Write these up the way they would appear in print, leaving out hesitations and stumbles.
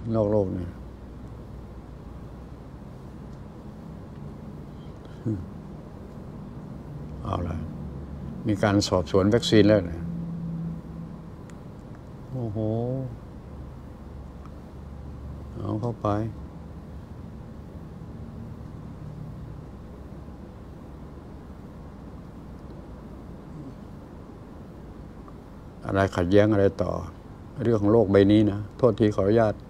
นอกโลกเนี่ยเอาละมีการสอบสวนวัคซีนแล้วนะโอ้โหเอาเข้าไปอะไรขัดแย้งอะไรต่อเรื่องของโลกใบนี้นะโทษทีขออนุญาต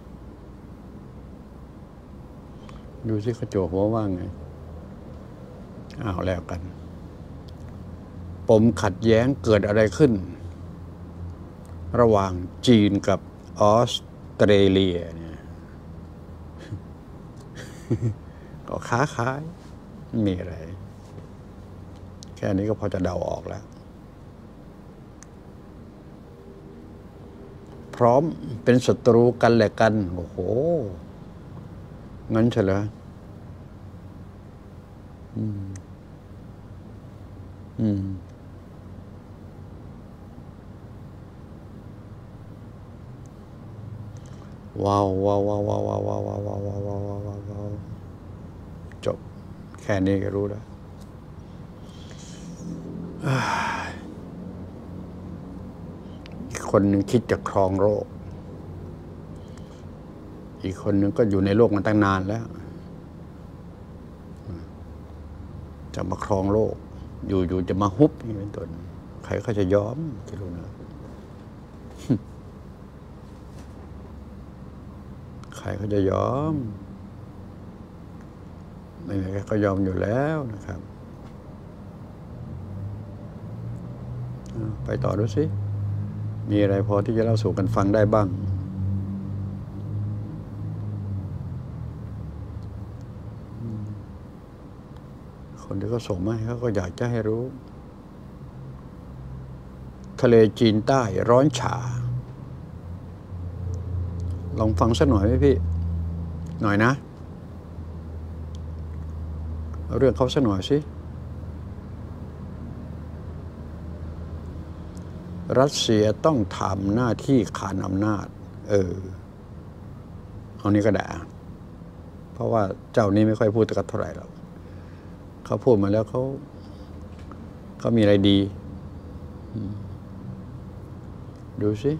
ดูสิเขาโจหัวว่าไงเอาแล้วกันปมขัดแย้งเกิดอะไรขึ้นระหว่างจีนกับออสเตรเลียเนี่ยก็ค้าขายมีอะไรแค่นี้ก็พอจะเดาออกแล้วพร้อมเป็นศัตรูกันแหละกันโอ้โหงั้นเฉลยว้าวว้าวว้าวว้าวว้าวว้าวว้าวว้าวว้าวว้าวว้าวจบแค่นี้ก็รู้แล้วอีกคนหนึ่งคิดจะครองโลกอีกคนหนึ่งก็อยู่ในโลกมาตั้งนานแล้วจะมาครองโลกอยู่จะมาฮุบนี่เป็นต้นใครเขาจะยอมคิดรู้นะใครเขาจะยอมไม่มีใครเขายอมอยู่แล้วนะครับไปต่อดูสิมีอะไรพอที่จะเล่าสู่กันฟังได้บ้างคนที่เขาส่งมาให้เขาก็อยากจะให้รู้ทะเลจีนใต้ร้อนฉ่าลองฟังสักหน่อยไหมพี่หน่อยนะเอาเรื่องเขาสักหน่อยสิรัสเซียต้องทำหน้าที่ขานอำนาจเอานี้ก็ได้เพราะว่าเจ้านี้ไม่ค่อยพูดกันเท่าไหร่หรอกเขาพูดมาแล้วเขามีอะไรดีดูสิ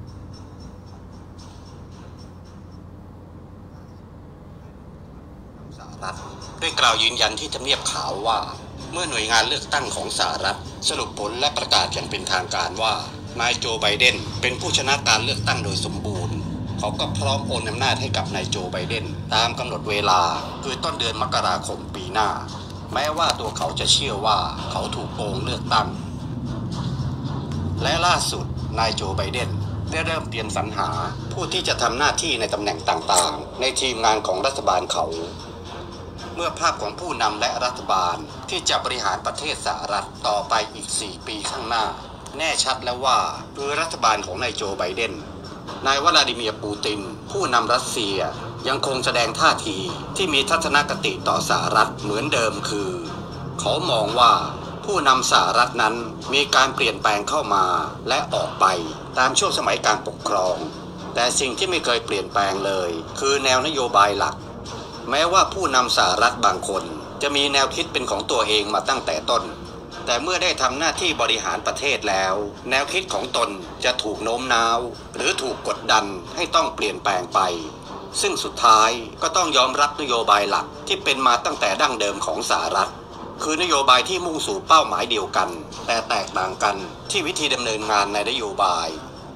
สหรัฐได้กล่าวยืนยันที่ทำเนียบขาวว่าเมื่อหน่วยงานเลือกตั้งของสหรัฐสรุปผลและประกาศอย่างเป็นทางการว่านายโจไบเดนเป็นผู้ชนะการเลือกตั้งโดยสมบูรณ์เขาก็พร้อมโอนอำนาจให้กับนายโจไบเดนตามกำหนดเวลาคือต้นเดือนมกราคมปีหน้าแม้ว่าตัวเขาจะเชื่อว่าเขาถูกโกงเลือกตั้งและล่าสุดนายโจไบเดนได้เริ่มเตรียมสรรหาผู้ที่จะทำหน้าที่ในตำแหน่งต่างๆในทีมงานของรัฐบาลเขาเมื่อภาพของผู้นำและรัฐบาลที่จะบริหารประเทศสหรัฐต่อไปอีก4 ปีข้างหน้าแน่ชัดแล้วว่าคือรัฐบาลของนายโจไบเดนนายวลาดิเมียร์ปูตินผู้นำรัสเซียยังคงแสดงท่าทีที่มีทัศนคติต่อสหรัฐเหมือนเดิมคือเขามองว่าผู้นำสหรัฐนั้นมีการเปลี่ยนแปลงเข้ามาและออกไปตามช่วงสมัยการปกครองแต่สิ่งที่ไม่เคยเปลี่ยนแปลงเลยคือแนวนโยบายหลักแม้ว่าผู้นำสหรัฐบางคนจะมีแนวคิดเป็นของตัวเองมาตั้งแต่ต้นแต่เมื่อได้ทำหน้าที่บริหารประเทศแล้วแนวคิดของตนจะถูกโน้มน้าวหรือถูกกดดันให้ต้องเปลี่ยนแปลงไปซึ่งสุดท้ายก็ต้องยอมรับนโยบายหลักที่เป็นมาตั้งแต่ดั้งเดิมของสหรัฐคือนโยบายที่มุ่งสู่เป้าหมายเดียวกันแต่แตกต่างกันที่วิธีดำเนินงานในนโยบาย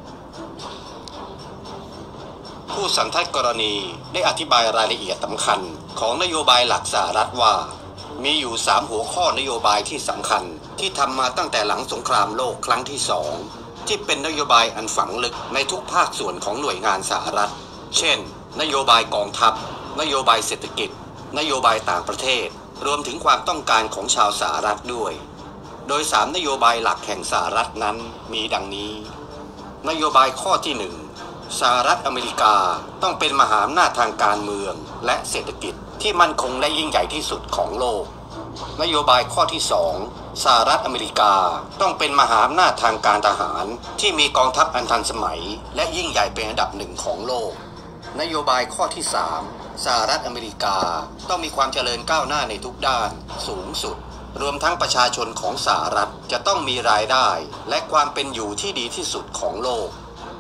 ผู้สันทัดกรณีได้อธิบายรายละเอียดสำคัญของนโยบายหลักสหรัฐว่ามีอยู่3 หัวข้อนโยบายที่สำคัญที่ทำมาตั้งแต่หลังสงครามโลกครั้งที่2ที่เป็นนโยบายอันฝังลึกในทุกภาคส่วนของหน่วยงานสหรัฐเช่นนโยบายกองทัพนโยบายเศรษฐกิจนโยบายต่างประเทศรวมถึงความต้องการของชาวสหรัฐด้วยโดย3 นโยบายหลักแห่งสหรัฐนั้นมีดังนี้นโยบายข้อที่1สหรัฐอเมริกาต้องเป็นมหาอำนาจทางการเมืองและเศรษฐกิจที่มั่นคงและยิ่งใหญ่ที่สุดของโลกนโยบายข้อที่2สหรัฐอเมริกาต้องเป็นมหาอำนาจทางการทหารที่มีกองทัพอันทันสมัยและยิ่งใหญ่เป็นอันดับ1ของโลกนโยบายข้อที่ 3 สหรัฐอเมริกาต้องมีความเจริญก้าวหน้าในทุกด้านสูงสุดรวมทั้งประชาชนของสหรัฐจะต้องมีรายได้และความเป็นอยู่ที่ดีที่สุดของโลก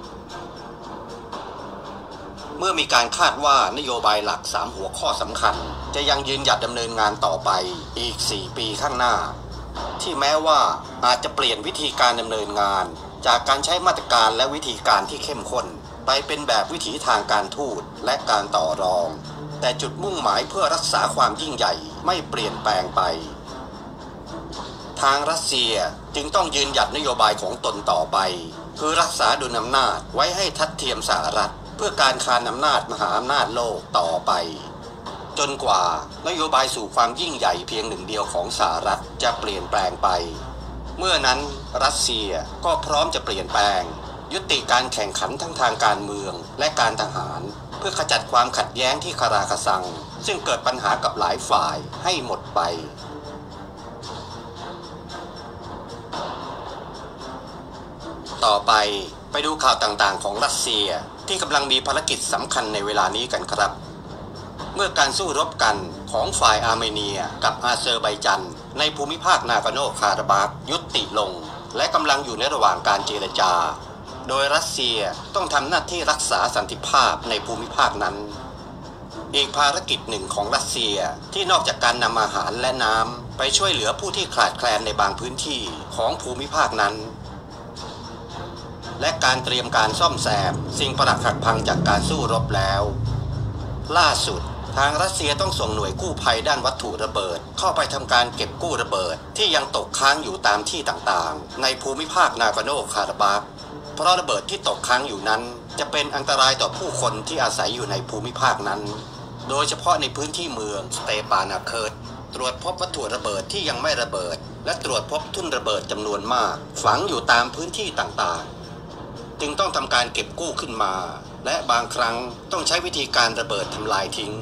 เมื่อมีการคาดว่านโยบายหลัก3หัวข้อสำคัญจะยังยืนหยัดดำเนินงานต่อไปอีก4ปีข้างหน้าที่แม้ว่าอาจจะเปลี่ยนวิธีการดำเนินงานจากการใช้มาตรการและวิธีการที่เข้มข้นไปเป็นแบบวิถีทางการทูตและการต่อรองแต่จุดมุ่งหมายเพื่อรักษาความยิ่งใหญ่ไม่เปลี่ยนแปลงไปทางรัสเซียจึงต้องยืนหยัดนโยบายของตนต่อไปคือรักษาดุลอำนาจไว้ให้ทัดเทียมสหรัฐเพื่อการคานอำนาจมหาอำนาจโลกต่อไปจนกว่านโยบายสู่ความยิ่งใหญ่เพียงหนึ่งเดียวของสหรัฐจะเปลี่ยนแปลงไปเมื่อนั้นรัสเซียก็พร้อมจะเปลี่ยนแปลงยุติการแข่งขันทั้งทางการเมืองและการทหารเพื่อขจัดความขัดแย้งที่คาราคาซังซึ่งเกิดปัญหากับหลายฝ่ายให้หมดไปต่อไปดูข่าวต่างๆของรัสเซียที่กำลังมีภารกิจสำคัญในเวลานี้กันครับเมื่อการสู้รบกันของฝ่ายอาร์เมเนียกับอาเซอร์ไบจันในภูมิภาคนาโกโนคาราบาคยุติลงและกำลังอยู่ในระหว่างการเจรจาโดยรัสเซียต้องทำหน้าที่รักษาสันติภาพในภูมิภาคนั้นอีกภารกิจหนึ่งของรัสเซียที่นอกจากการนำอาหารและน้ำไปช่วยเหลือผู้ที่ขาดแคลนในบางพื้นที่ของภูมิภาคนั้นและการเตรียมการซ่อมแซมสิ่งปรักหักพังจากการสู้รบแล้วล่าสุดทางรัสเซียต้องส่งหน่วยกู้ภัยด้านวัตถุระเบิดเข้าไปทำการเก็บกู้ระเบิดที่ยังตกค้างอยู่ตามที่ต่างๆในภูมิภาคนาโกโนคาราบาคเพราะระเบิดที่ตกค้างอยู่นั้นจะเป็นอันตรายต่อผู้คนที่อาศัยอยู่ในภูมิภาคนั้นโดยเฉพาะในพื้นที่เมืองสเตปานาเคิร์ดตรวจพบวัตถุระเบิดที่ยังไม่ระเบิดและตรวจพบทุ่นระเบิดจำนวนมากฝังอยู่ตามพื้นที่ต่างๆจึงต้องทำการเก็บกู้ขึ้นมาและบางครั้งต้องใช้วิธีการระเบิดทำลายทิ้ง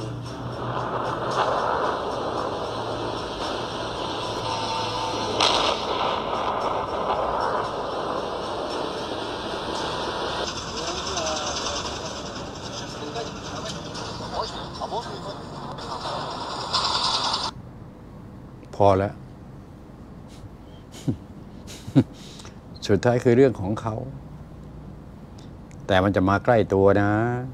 พอแล้ว สุดท้ายคือเรื่องของเขาแต่มันจะมาใกล้ตัวนะ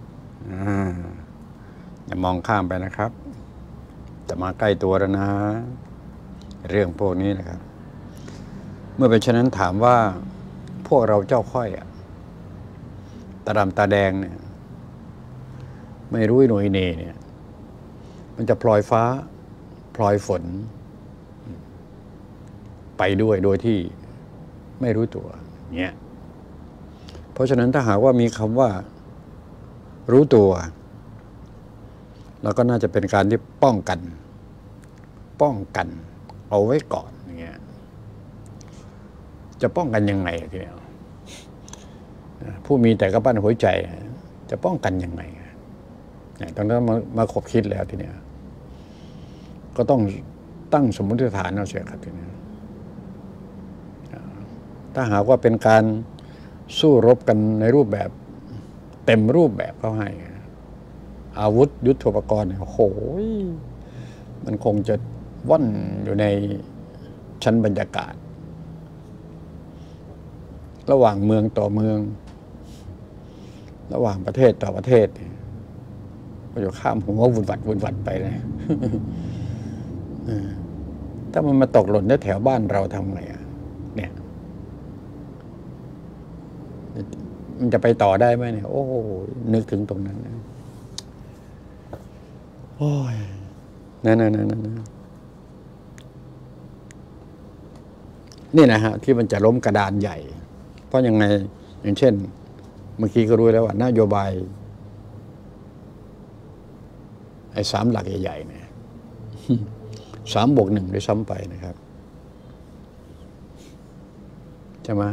อย่ามองข้ามไปนะครับจะมาใกล้ตัวแล้วนะเรื่องพวกนี้นะครับเมื่อเป็นเช่นนั้นถามว่าพวกเราเจ้าค่อยตาดำตาแดงเนี่ยไม่รู้หน่วยเนเนี่ยมันจะพลอยฟ้าพลอยฝนไปด้วยโดยที่ไม่รู้ตัวเนี่ยเพราะฉะนั้นถ้าหากว่ามีคำว่ารู้ตัวเราก็น่าจะเป็นการที่ป้องกันเอาไว้ก่อนอย่างเงี้ยจะป้องกันยังไงทีเดียวผู้มีแต่กระปั้นหัวใจจะป้องกันยังไงตอนนั้นมาขบคิดแล้วทีเนี้ยก็ต้องตั้งสมมติฐานเอาเสียครับทีนี้ถ้าหากว่าเป็นการสู้รบกันในรูปแบบเต็มรูปแบบเขาให้อาวุธยุทโธปกรณ์โอ้โหมันคงจะว่อนอยู่ในชั้นบรรยากาศระหว่างเมืองต่อเมืองระหว่างประเทศต่อประเทศก็จะข้ามหัววุ่นวัดไปเลยถ้ามันมาตกหล่นแถวบ้านเราทำไงเนี่ยมันจะไปต่อได้ไหมเนี่ยโอ้นึกถึงตรงนั้นนะโอ้ยนั่นนี่นะฮะที่มันจะล้มกระดานใหญ่เพราะยังไงอย่างเช่นเมื่อกี้ก็รู้แล้วว่านโยบายไอ้3 หลักใหญ่ๆเนี่ย3+1ด้วยซ้ำไปนะครับใช่ไหม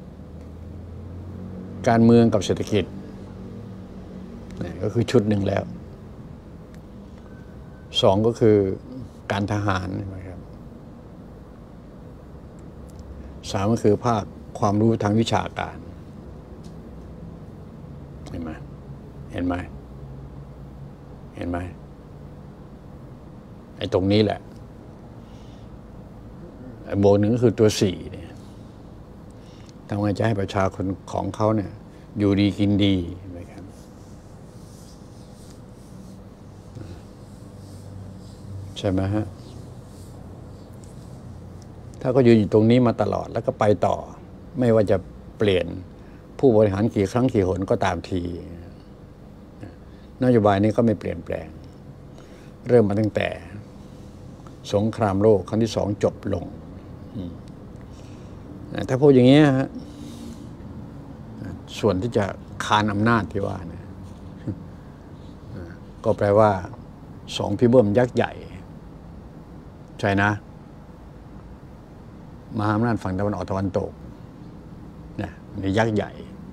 การเมืองกับเศรษฐกิจนี่ก็คือชุดหนึ่งแล้ว2ก็คือการทหารนะครับ3ก็คือภาคความรู้ทางวิชาการเห็นไหมเห็นไหมไอ้ตรงนี้แหละไอ้โบหนึ่งก็คือตัวสี่เนี่ยทำไงจะให้ประชาชนของเขาเนี่ยอยู่ดีกินดีไหมครับใช่ไหมฮะถ้าก็ยืนอยู่ตรงนี้มาตลอดแล้วก็ไปต่อไม่ว่าจะเปลี่ยนผู้บริหารกี่ครั้งกี่หนก็ตามทีนโยบายนี้ก็ไม่เปลี่ยนแปลงเริ่มมาตั้งแต่สงครามโลกครั้งที่2จบลงถ้าพูดอย่างนี้ฮะส่วนที่จะคานอำนาจที่ว่านะก็แปลว่า2พี่เบิ้มยักษ์ใหญ่ใช่นะมหาอำนาจฝั่งตะวันออกตะวันตกนะในยักษ์ใหญ่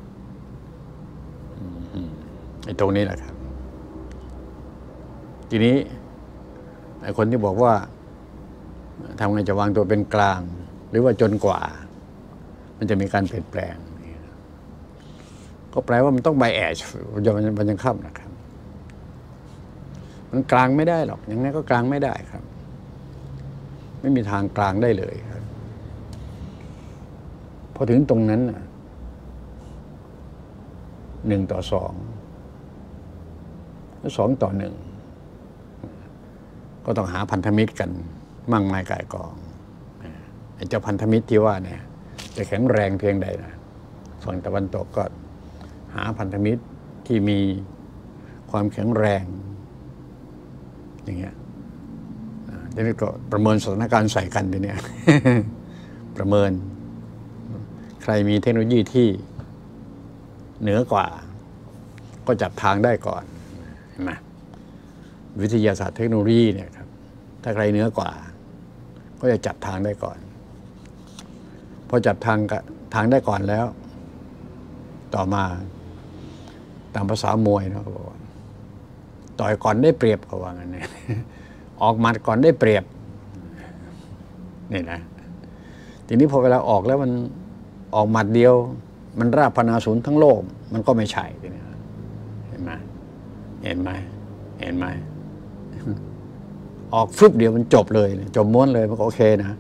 ไอ้ตรงนี้แหละครับทีนี้ไอ้คนที่บอกว่าทำไงจะวางตัวเป็นกลางหรือว่าจนกว่ามันจะมีการเปลี่ยนแปลงก็แปลว่ามันต้องไบแอชมันยังค่ำนะครับมันกลางไม่ได้หรอกอย่างนั้นก็กลางไม่ได้ครับไม่มีทางกลางได้เลยครับพอถึงตรงนั้น1 ต่อ 2 2 ต่อ 1ก็ต้องหาพันธมิตรกันมั่งมายก่ายกองไอ้เจ้าพันธมิตรที่ว่าเนี่ยจะแข็งแรงเพียงใดนะฝั่งตะวันตกก็หาพันธมิตรที่มีความแข็งแรงอย่างเงี้ยทีนี้ก็ประเมินสถานการณ์ใส่กันทีเนี้ย ประเมินใครมีเทคโนโลยีที่เหนือกว่าก็จับทางได้ก่อนเห็นไหมวิทยาศาสตร์เทคโนโลยีเนี่ยครับถ้าใครเหนือกว่าก็จะจับทางได้ก่อนพอจับทางได้ก่อนแล้วต่อมาตามภาษามวยเขาบอกว่าต่อยก่อนได้เปรียบเขาว่างั้นเนี่ยออกหมัดก่อนได้เปรียบนี่นะทีนี้พอเวลาออกแล้วมันออกหมัดเดียวมันราบพนาศูนย์ทั้งโลกมันก็ไม่ใช่ทีนี้เห็นไหมเห็นไหมเห็นไหมออกฟึบเดียวมันจบเลยจบม้วนเลยมันก็โอเคนะ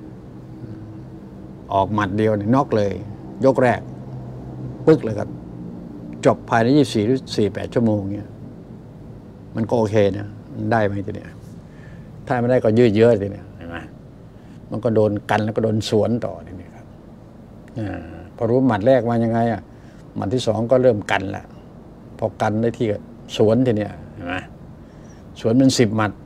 ออกหมัดเดียวเนี่ยน็อกเลยยกแรกปึ๊กเลยครับจบภายใน24 หรือ 48 ชั่วโมงเนี่ยมันก็โอเคนะมันได้ไหมทีเนี้ยถ้าไม่ได้ก็ยืดเยอะทีเนี้ยเห็นไหมมันก็โดนกันแล้วก็โดนสวนต่อทีนี้ครับพอรู้หมัดแรกมายังไงหมัดที่2ก็เริ่มกันละพอกันได้ที่สวนทีเนี้ยเห็นไหมสวนเป็น10 หมัด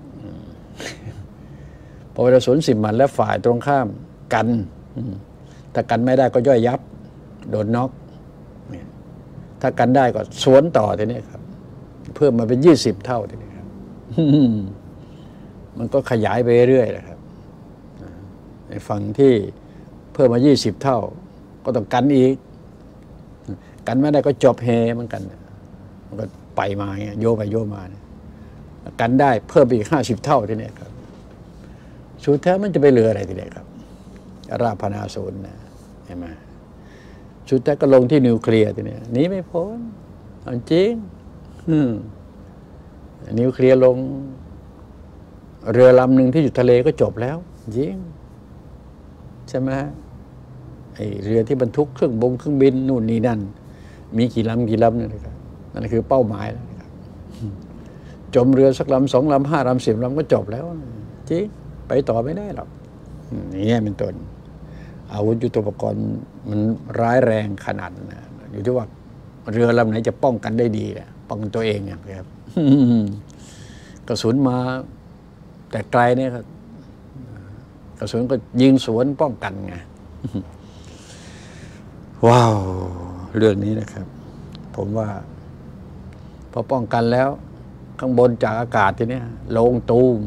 พอเวลาสวน10 หมัดแล้วฝ่ายตรงข้ามกันถ้ากันไม่ได้ก็ย่อยยับโดนน็อกถ้ากันได้ก็สวนต่อทีนี้ครับเพิ่มมาเป็น20 เท่าทีนี้ครับมันก็ขยายไปเรื่อยๆนะครับในฝั่งที่เพิ่มมา20 เท่าก็ต้องกันอีกกันไม่ได้ก็จบเฮเหมือนกันมันก็ไปมาเงี้ยโยไปโยมากันได้เพิ่มอีก50 เท่าทีนี้ครับสุดท้ายมันจะไปเหลืออะไรทีนี้ครับราบพนาศูนย์นะเห็นไหมสุดท้ายก็ลงที่นิวเคลียร์ทีนี้หนีไม่พ้นจริงนิวเคลียร์ลงเรือลำหนึ่งที่อยู่ทะเลก็จบแล้วจริงใช่ไหมไอเรือที่บรรทุกเครื่องบินนู่นนี่นั่นมีกี่ลำนี่นะครับนั่นคือเป้าหมายแล้วนะครับจมเรือสักลำ2 ลำ 5 ลำ 10 ลำก็จบแล้วจริงไปต่อไม่ได้หรอกนี่เป็นต้นอาวุธยุทโธปกรณ์มันร้ายแรงขนาดนะอยู่ที่ว่าเรือลำไหนจะป้องกันได้ดีนะป้องกันตัวเองนะครับกระสุนมาแต่ไกลเนี่ยครับกระสุนก็ยิงสวนป้องกันไงว้าวเรื่องนี้นะครับผมว่าพอป้องกันแล้วข้างบนจากอากาศทีนี้ลงตูม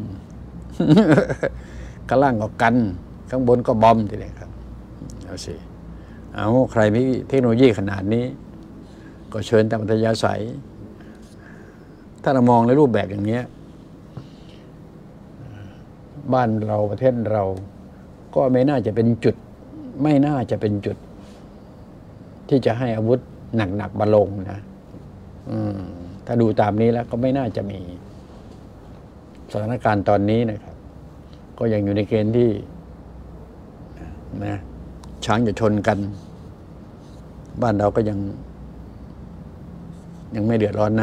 ข้างล่างก็กันข้างบนก็บอมทีนี้ครับเอาสิเอาใครมีเทคโนโลยีขนาดนี้ก็เชิญตามอัธยาศัยถ้าเรามองในรูปแบบอย่างนี้บ้านเราประเทศเราก็ไม่น่าจะเป็นจุดที่จะให้อาวุธหนักๆมาลงนะถ้าดูตามนี้แล้วก็ไม่น่าจะมีสถานการณ์ตอนนี้นะครับก็ยังอยู่ในเกณฑ์ที่นะช้างจะชนกันบ้านเราก็ยังไม่เดือดร้อนนะ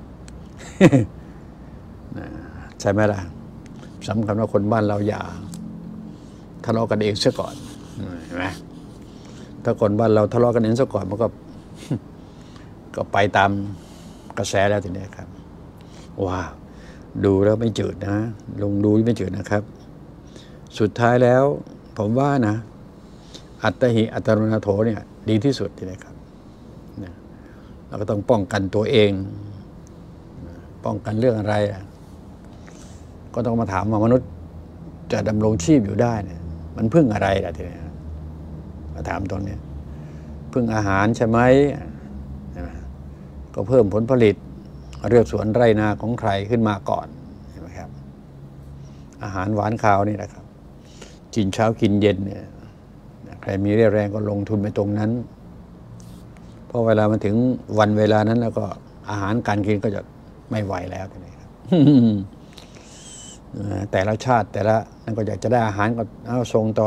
ใช่ไหมล่ะสำคัญว่าคนบ้านเราอย่าทะเลาะกันเองซะก่อนเห็นไหมถ้าคนบ้านเราทะเลาะกันเองซะก่อนมันก็ ก็ไปตามกระแสแล้วทีนี้ครับว้าดูแล้วไม่จืดนะลงดูไม่จืดนะครับสุดท้ายแล้วผมว่านะอัตติอัตโนนาโถเนี่ยดีที่สุดทีนี้ครับเราก็ต้องป้องกันตัวเองป้องกันเรื่องอะไรก็ต้องมาถามว่ามนุษย์จะดำรงชีพอยู่ได้เนี่ยมันพึ่งอะไรล่ะทีนี้มาถามตรงนี้พึ่งอาหารใช่ไหมก็เพิ่มผลผลิตเลือกสวนไร่นาของใครขึ้นมาก่อนใช่ไหมครับอาหารหวานข้าวนี่แหละครับกินเช้ากินเย็นเนี่ยใครมีเรี่ยวแรงก็ลงทุนไปตรงนั้นพอเวลามันถึงวันเวลานั้นแล้วก็อาหารการกินก็จะไม่ไหวแล้วทีนี้ครับ แต่ละชาติแต่ละนั่นก็อยากจะได้อาหารก็เอาส่งต่อ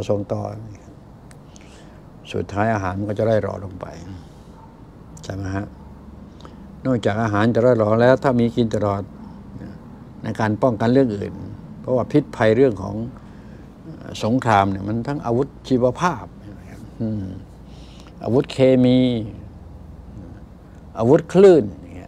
สุดท้ายอาหารมันก็จะได้รอลงไปใช่ไหมฮะนอกจากอาหารจะได้รอแล้วถ้ามีกินตลอดในการป้องกันเรื่องอื่นเพราะว่าพิษภัยเรื่องของสงครามเนี่ยมันทั้งอาวุธชีวภาพอาวุธเคมีอาวุธคลื่น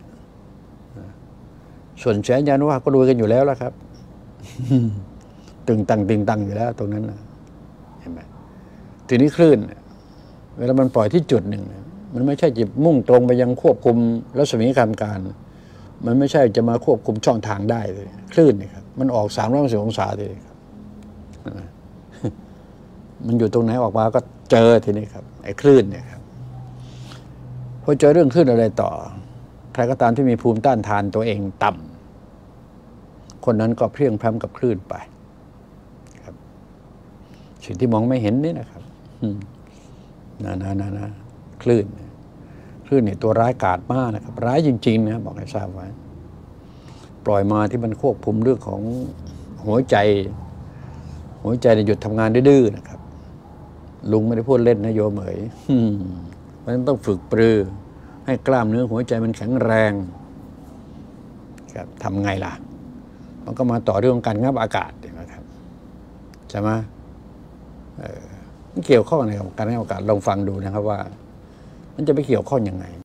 ส่วนแสนยานว่าก็ดูกันอยู่แล้วครับ ตึงตังอยู่แล้วตรงนั้นนะเห็นไหมทีนี้คลื่นเวลามันปล่อยที่จุดหนึ่งมันไม่ใช่จิบมุ่งตรงไปยังควบคุมรัศมีการมันไม่ใช่จะมาควบคุมช่องทางได้เลยคลื่นนี่ครับมันออก360 องศาเลยครับมันอยู่ตรงไหนออกมาก็เจอทีนี้ครับไอ้คลื่นเนี่ยครับพอเจอเรื่องคลื่นอะไรต่อใครก็ตามที่มีภูมิต้านทานตัวเองต่ำคนนั้นก็เพลียงพล้ำกับคลื่นไปครับสิ่งที่มองไม่เห็นนี่นะครับคลื่นเนี่ยตัวร้ายกาจมากนะครับร้ายจริงๆนะบอกให้ทราบไว้ปล่อยมาที่มันควบคุมเรื่องของหัวใจเนี่ยหยุดทำงานดื้อๆนะครับลุงไม่ได้พูดเล่นนะโยมเอ๋ยเพราะฉะนั้นต้องฝึกปรือให้กล้ามเนื้อหัวใจมันแข็งแรงครับทำไงล่ะมันก็มาต่อเรื่องการงับอากาศนะครับใช่ไหมมันเกี่ยวข้องอะไรกับการงับอากาศลองฟังดูนะครับว่ามันจะไปเกี่ยวข้องยังไง